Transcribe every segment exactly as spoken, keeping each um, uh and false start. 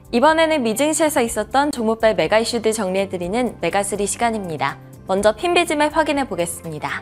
이번에는 미증시에서 있었던 종목별 메가 이슈들 정리해드리는 메가쓰리 시간입니다. 먼저 핀비즘을 확인해 보겠습니다.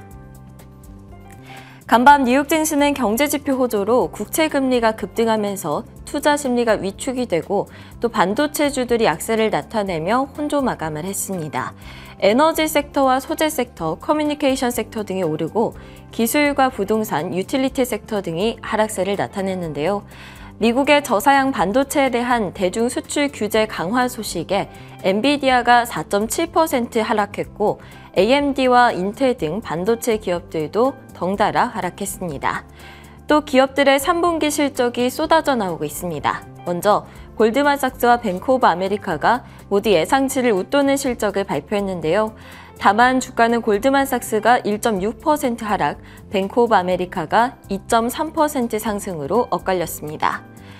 간밤 뉴욕 증시는 경제지표 호조로 국채금리가 급등하면서 투자 심리가 위축이 되고 또 반도체주들이 약세를 나타내며 혼조 마감을 했습니다. 에너지 섹터와 소재 섹터, 커뮤니케이션 섹터 등이 오르고 기술과 부동산, 유틸리티 섹터 등이 하락세를 나타냈는데요. 미국의 저사양 반도체에 대한 대중 수출 규제 강화 소식에 엔비디아가 사 점 칠 퍼센트 하락했고 에이엠디와 인텔 등 반도체 기업들도 덩달아 하락했습니다. 또 기업들의 삼 분기 실적이 쏟아져 나오고 있습니다. 먼저 골드만삭스와 뱅크 오브 아메리카가 모두 예상치를 웃도는 실적을 발표했는데요. 다만 주가는 골드만삭스가 일 점 육 퍼센트 하락, 뱅크 오브 아메리카가 이 점 삼 퍼센트 상승으로 엇갈렸습니다.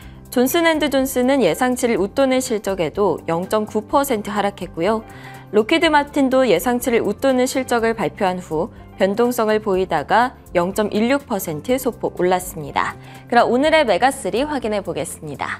존슨앤드존슨은 예상치를 웃도는 실적에도 영 점 구 퍼센트 하락했고요. 로키드 마틴도 예상치를 웃도는 실적을 발표한 후 변동성을 보이다가 영 점 일육 퍼센트 소폭 올랐습니다. 그럼 오늘의 메가쓰리 확인해 보겠습니다.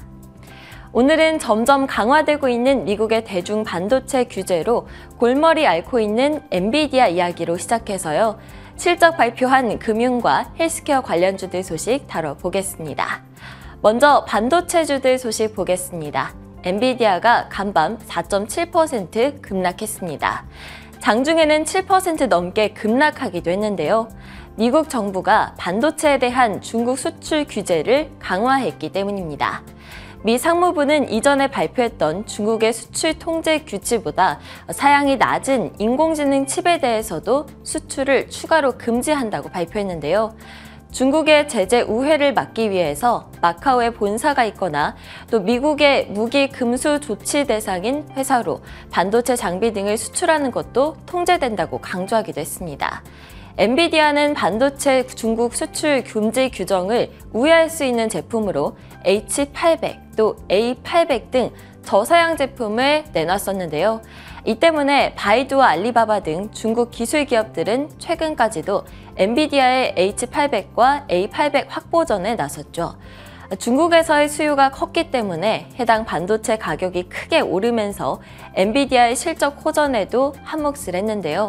오늘은 점점 강화되고 있는 미국의 대중 반도체 규제로 골머리 앓고 있는 엔비디아 이야기로 시작해서요. 실적 발표한 금융과 헬스케어 관련주들 소식 다뤄보겠습니다. 먼저 반도체주들 소식 보겠습니다. 엔비디아가 간밤 사 점 칠 퍼센트 급락했습니다. 장중에는 칠 퍼센트 넘게 급락하기도 했는데요. 미국 정부가 반도체에 대한 중국 수출 규제를 강화했기 때문입니다. 미 상무부는 이전에 발표했던 중국의 수출 통제 규칙보다 사양이 낮은 인공지능 칩에 대해서도 수출을 추가로 금지한다고 발표했는데요. 중국의 제재 우회를 막기 위해서 마카오에 본사가 있거나 또 미국의 무기 금수 조치 대상인 회사로 반도체 장비 등을 수출하는 것도 통제된다고 강조하기도 했습니다. 엔비디아는 반도체 중국 수출 금지 규정을 우회할 수 있는 제품으로 에이치 팔백, 또 에이 팔백 등 저사양 제품을 내놨었는데요. 이 때문에 바이두와 알리바바 등 중국 기술 기업들은 최근까지도 엔비디아의 에이치 팔백과 에이 팔백 확보전에 나섰죠. 중국에서의 수요가 컸기 때문에 해당 반도체 가격이 크게 오르면서 엔비디아의 실적 호전에도 한몫을 했는데요.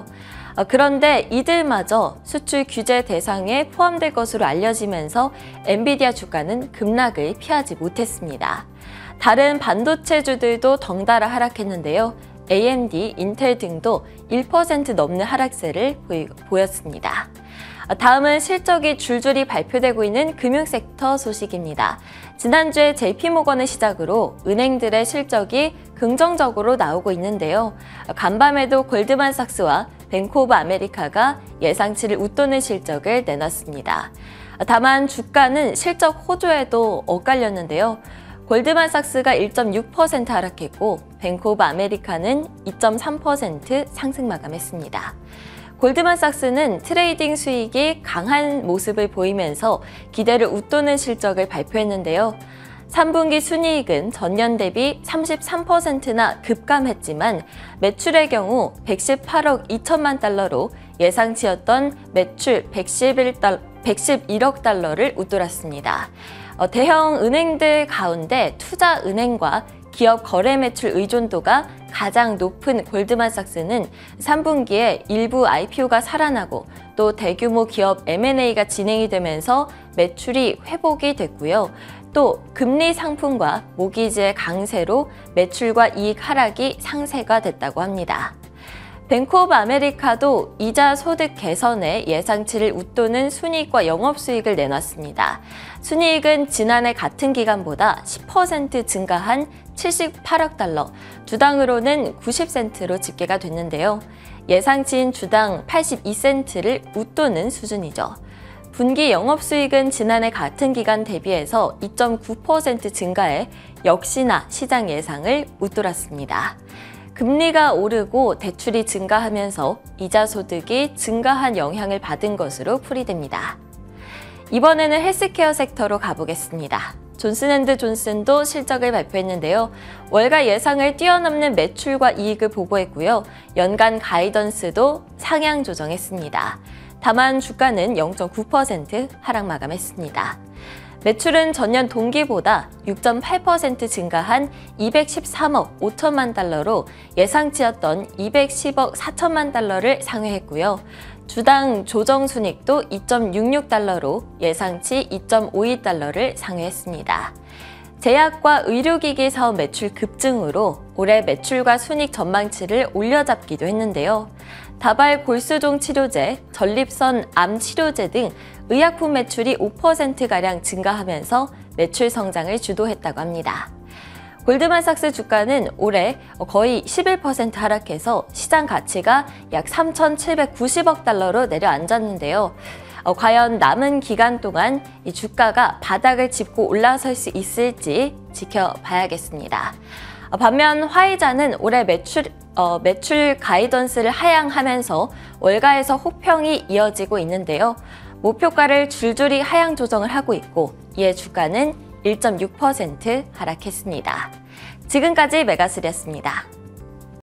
그런데 이들마저 수출 규제 대상에 포함될 것으로 알려지면서 엔비디아 주가는 급락을 피하지 못했습니다. 다른 반도체주들도 덩달아 하락했는데요. 에이엠디, 인텔 등도 일 퍼센트 넘는 하락세를 보이, 보였습니다. 다음은 실적이 줄줄이 발표되고 있는 금융 섹터 소식입니다. 지난주에 제이피모건을 시작으로 은행들의 실적이 긍정적으로 나오고 있는데요. 간밤에도 골드만삭스와 뱅크 오브 아메리카가 예상치를 웃도는 실적을 내놨습니다. 다만 주가는 실적 호조에도 엇갈렸는데요. 골드만삭스가 일 점 육 퍼센트 하락했고 뱅크 오브 아메리카는 이 점 삼 퍼센트 상승 마감했습니다. 골드만삭스는 트레이딩 수익이 강한 모습을 보이면서 기대를 웃도는 실적을 발표했는데요. 삼 분기 순이익은 전년 대비 삼십삼 퍼센트나 급감했지만 매출의 경우 백십팔억 이천만 달러로 예상치였던 매출 백십일억 달러를 웃돌았습니다. 어, 대형 은행들 가운데 투자은행과 기업 거래 매출 의존도가 가장 높은 골드만삭스는 삼 분기에 일부 아이피오가 살아나고 또 대규모 기업 엠 앤 에이가 진행이 되면서 매출이 회복이 됐고요. 또 금리 상품과 모기지의 강세로 매출과 이익 하락이 상쇄가 됐다고 합니다. 뱅크 오브 아메리카도 이자 소득 개선에 예상치를 웃도는 순이익과 영업수익을 내놨습니다. 순이익은 지난해 같은 기간보다 십 퍼센트 증가한 칠십팔억 달러, 주당으로는 구십 센트로 집계가 됐는데요. 예상치인 주당 팔십이 센트를 웃도는 수준이죠. 분기 영업수익은 지난해 같은 기간 대비해서 이 점 구 퍼센트 증가해 역시나 시장 예상을 웃돌았습니다. 금리가 오르고 대출이 증가하면서 이자 소득이 증가한 영향을 받은 것으로 풀이됩니다. 이번에는 헬스케어 섹터로 가보겠습니다. 존슨앤드존슨도 실적을 발표했는데요. 월가 예상을 뛰어넘는 매출과 이익을 보고했고요. 연간 가이던스도 상향 조정했습니다. 다만 주가는 영 점 구 퍼센트 하락 마감했습니다. 매출은 전년 동기보다 육 점 팔 퍼센트 증가한 이백십삼억 오천만 달러로 예상치였던 이백십억 사천만 달러를 상회했고요. 주당 조정순이익도 이 점 육육 달러로 예상치 이 점 오이 달러를 상회했습니다. 제약과 의료기기 사업 매출 급증으로 올해 매출과 순이익 전망치를 올려잡기도 했는데요. 다발 골수종 치료제, 전립선 암 치료제 등 의약품 매출이 오 퍼센트가량 증가하면서 매출 성장을 주도했다고 합니다. 골드만삭스 주가는 올해 거의 십일 퍼센트 하락해서 시장 가치가 약 삼천칠백구십억 달러로 내려앉았는데요. 어, 과연 남은 기간 동안 이 주가가 바닥을 짚고 올라설 수 있을지 지켜봐야겠습니다. 어, 반면 화이자는 올해 매출, 어, 매출 가이던스를 하향하면서 월가에서 호평이 이어지고 있는데요. 목표가를 줄줄이 하향 조정을 하고 있고 이에 주가는 일 점 육 퍼센트 하락했습니다. 지금까지 메가스리였습니다.